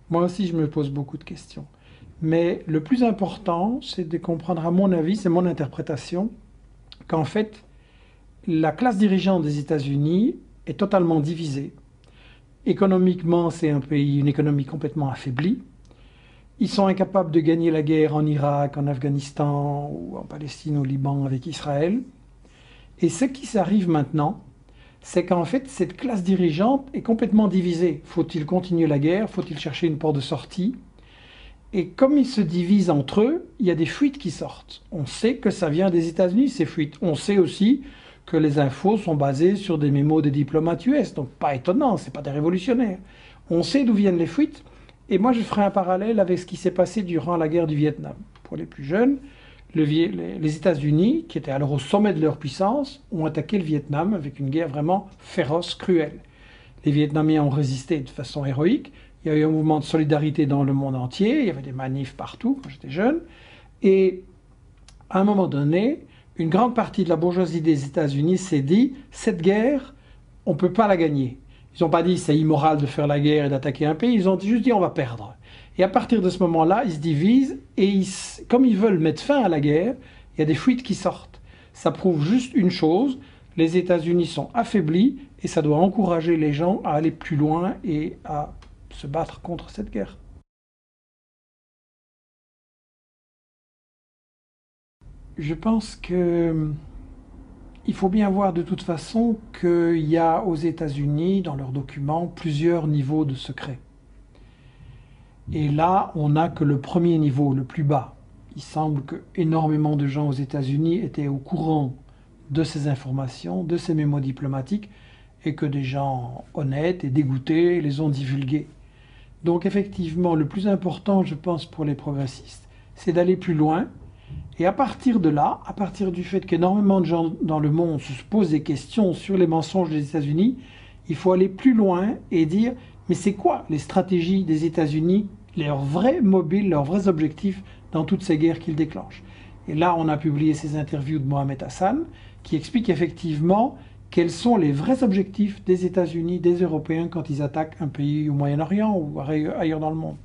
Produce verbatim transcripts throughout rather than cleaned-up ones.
Moi aussi, je me pose beaucoup de questions. Mais le plus important, c'est de comprendre, à mon avis, c'est mon interprétation, qu'en fait, la classe dirigeante des États-Unis est totalement divisée. Économiquement, c'est un pays, une économie complètement affaiblie. Ils sont incapables de gagner la guerre en Irak, en Afghanistan ou en Palestine, au Liban avec Israël. Et ce qui s'arrive maintenant, c'est qu'en fait, cette classe dirigeante est complètement divisée. Faut-il continuer la guerre? Faut-il chercher une porte de sortie? Et comme ils se divisent entre eux, il y a des fuites qui sortent. On sait que ça vient des États-Unis, ces fuites. On sait aussi que les infos sont basées sur des mémos des diplomates U S. Donc pas étonnant, c'est pas des révolutionnaires. On sait d'où viennent les fuites. Et moi, je ferai un parallèle avec ce qui s'est passé durant la guerre du Vietnam. Pour les plus jeunes, le, les États-Unis, qui étaient alors au sommet de leur puissance, ont attaqué le Vietnam avec une guerre vraiment féroce, cruelle. Les Vietnamiens ont résisté de façon héroïque. Il y a eu un mouvement de solidarité dans le monde entier. Il y avait des manifs partout quand j'étais jeune. Et à un moment donné, une grande partie de la bourgeoisie des États-Unis s'est dit, cette guerre, on ne peut pas la gagner. Ils n'ont pas dit c'est immoral de faire la guerre et d'attaquer un pays. Ils ont juste dit on va perdre. Et à partir de ce moment-là, ils se divisent et ils, comme ils veulent mettre fin à la guerre, il y a des fuites qui sortent. Ça prouve juste une chose, les États-Unis sont affaiblis et ça doit encourager les gens à aller plus loin et à se battre contre cette guerre. Je pense que il faut bien voir de toute façon qu'il y a aux États-Unis, dans leurs documents, plusieurs niveaux de secret. Et là, on n'a que le premier niveau, le plus bas. Il semble que énormément de gens aux États-Unis étaient au courant de ces informations, de ces mémos diplomatiques, et que des gens honnêtes et dégoûtés les ont divulgués. Donc effectivement, le plus important, je pense, pour les progressistes, c'est d'aller plus loin. Et à partir de là, à partir du fait qu'énormément de gens dans le monde se posent des questions sur les mensonges des États-Unis, il faut aller plus loin et dire, mais c'est quoi les stratégies des États-Unis, leurs vrais mobiles, leurs vrais objectifs dans toutes ces guerres qu'ils déclenchent? Et là, on a publié ces interviews de Mohamed Hassan qui expliquent effectivement quels sont les vrais objectifs des États-Unis, des Européens quand ils attaquent un pays au Moyen-Orient ou ailleurs dans le monde.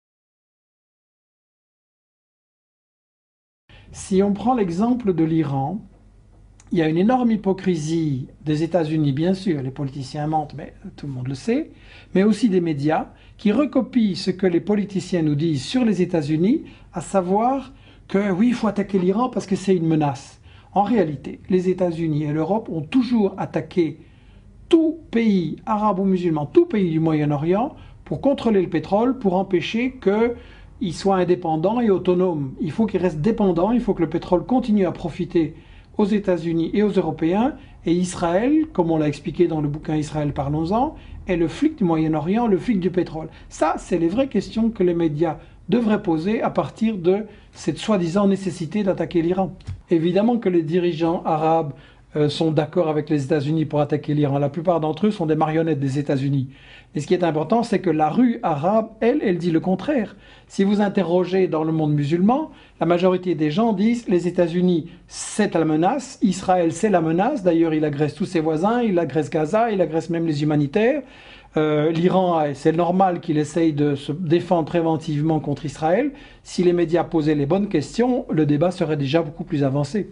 Si on prend l'exemple de l'Iran, il y a une énorme hypocrisie des États-Unis, bien sûr, les politiciens mentent, mais tout le monde le sait, mais aussi des médias qui recopient ce que les politiciens nous disent sur les États-Unis, à savoir que oui, il faut attaquer l'Iran parce que c'est une menace. En réalité, les États-Unis et l'Europe ont toujours attaqué tout pays arabe ou musulman, tout pays du Moyen-Orient pour contrôler le pétrole, pour empêcher que il soit indépendant et autonome. Il faut qu'il reste dépendant, il faut que le pétrole continue à profiter aux États-Unis et aux Européens. Et Israël, comme on l'a expliqué dans le bouquin Israël, parlons-en, est le flic du Moyen-Orient, le flic du pétrole. Ça, c'est les vraies questions que les médias devraient poser à partir de cette soi-disant nécessité d'attaquer l'Iran. Évidemment que les dirigeants arabes euh, sont d'accord avec les États-Unis pour attaquer l'Iran. La plupart d'entre eux sont des marionnettes des États-Unis. Et ce qui est important, c'est que la rue arabe, elle, elle dit le contraire. Si vous interrogez dans le monde musulman, la majorité des gens disent les États-Unis, c'est la menace, Israël, c'est la menace. D'ailleurs, il agresse tous ses voisins, il agresse Gaza, il agresse même les humanitaires. Euh, L'Iran, c'est normal qu'il essaye de se défendre préventivement contre Israël. Si les médias posaient les bonnes questions, le débat serait déjà beaucoup plus avancé.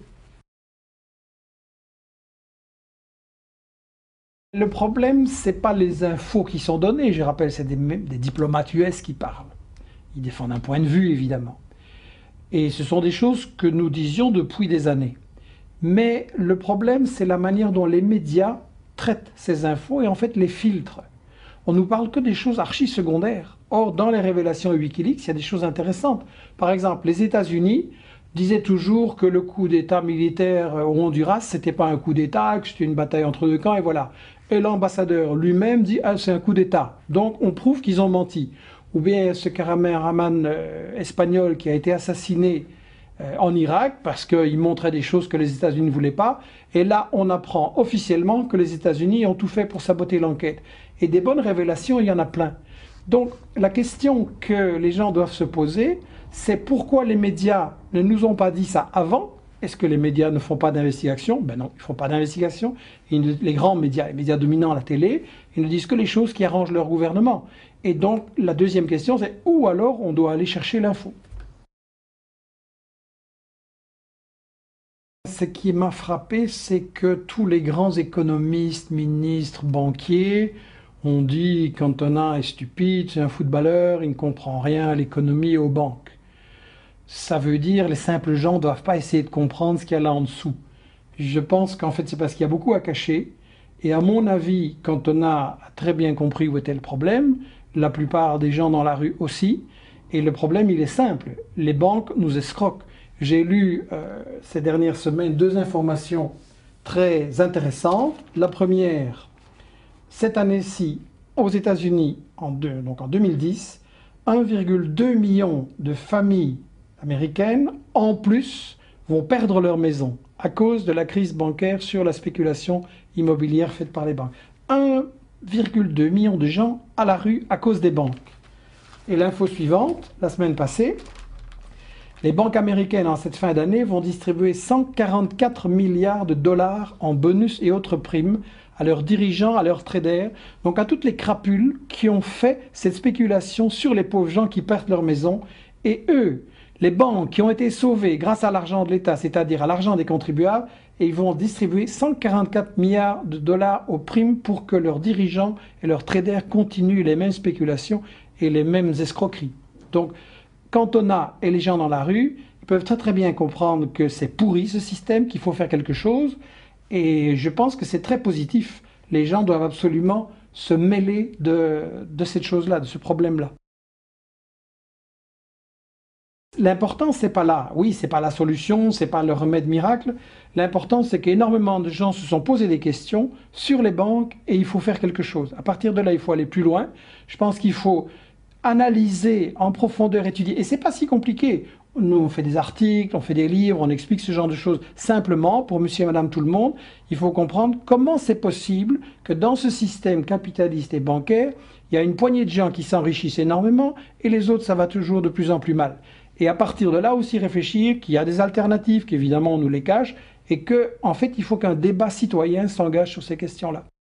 Le problème, ce n'est pas les infos qui sont données. Je rappelle, c'est des, des diplomates U S qui parlent. Ils défendent un point de vue, évidemment. Et ce sont des choses que nous disions depuis des années. Mais le problème, c'est la manière dont les médias traitent ces infos et en fait les filtrent. On ne nous parle que des choses archi-secondaires. Or, dans les révélations Wikileaks, il y a des choses intéressantes. Par exemple, les États-Unis disaient toujours que le coup d'État militaire au Honduras, c'était pas un coup d'État, que c'était une bataille entre deux camps, et voilà. Et l'ambassadeur lui-même dit ah, c'est un coup d'État. Donc on prouve qu'ils ont menti. Ou bien ce caméraman euh, espagnol qui a été assassiné euh, en Irak parce qu'il montrait des choses que les États-Unis ne voulaient pas. Et là, on apprend officiellement que les États-Unis ont tout fait pour saboter l'enquête. Et des bonnes révélations, il y en a plein. Donc la question que les gens doivent se poser, c'est pourquoi les médias ne nous ont pas dit ça avant Est-ce que les médias ne font pas d'investigation? Ben non, ils ne font pas d'investigation. Les grands médias, les médias dominants, la télé, ils ne disent que les choses qui arrangent leur gouvernement. Et donc, la deuxième question, c'est où alors on doit aller chercher l'info? Ce qui m'a frappé, c'est que tous les grands économistes, ministres, banquiers ont dit Cantona est stupide, c'est un footballeur, il ne comprend rien à l'économie et aux banques. Ça veut dire les simples gens ne doivent pas essayer de comprendre ce qu'il y a là en dessous. Je pense qu'en fait c'est parce qu'il y a beaucoup à cacher. Et à mon avis, Cantona a très bien compris où était le problème. La plupart des gens dans la rue aussi. Et le problème, il est simple. Les banques nous escroquent. J'ai lu euh, ces dernières semaines deux informations très intéressantes. La première, cette année-ci, aux États-Unis, en deux, donc en deux mille dix, un virgule deux million de familles américaines, en plus, vont perdre leur maison à cause de la crise bancaire sur la spéculation immobilière faite par les banques. un virgule deux million de gens à la rue à cause des banques. Et l'info suivante, la semaine passée, les banques américaines en cette fin d'année vont distribuer cent quarante-quatre milliards de dollars en bonus et autres primes à leurs dirigeants, à leurs traders, donc à toutes les crapules qui ont fait cette spéculation sur les pauvres gens qui perdent leur maison. Et eux, les banques qui ont été sauvées grâce à l'argent de l'État, c'est-à-dire à, l'argent des contribuables, et ils vont distribuer cent quarante-quatre milliards de dollars aux primes pour que leurs dirigeants et leurs traders continuent les mêmes spéculations et les mêmes escroqueries. Donc, Cantona et les gens dans la rue, ils peuvent très très bien comprendre que c'est pourri ce système, qu'il faut faire quelque chose, et je pense que c'est très positif. Les gens doivent absolument se mêler de, de cette chose-là, de ce problème-là. L'important, c'est pas là. Oui, c'est pas la solution, c'est pas le remède miracle. L'important, c'est qu'énormément de gens se sont posé des questions sur les banques et il faut faire quelque chose. À partir de là, il faut aller plus loin. Je pense qu'il faut analyser en profondeur, étudier. Et c'est pas si compliqué. Nous, on fait des articles, on fait des livres, on explique ce genre de choses simplement pour monsieur et madame tout le monde. Il faut comprendre comment c'est possible que dans ce système capitaliste et bancaire, il y a une poignée de gens qui s'enrichissent énormément et les autres, ça va toujours de plus en plus mal. Et à partir de là aussi réfléchir qu'il y a des alternatives, qu'évidemment on nous les cache, et qu'en fait il faut qu'un débat citoyen s'engage sur ces questions-là.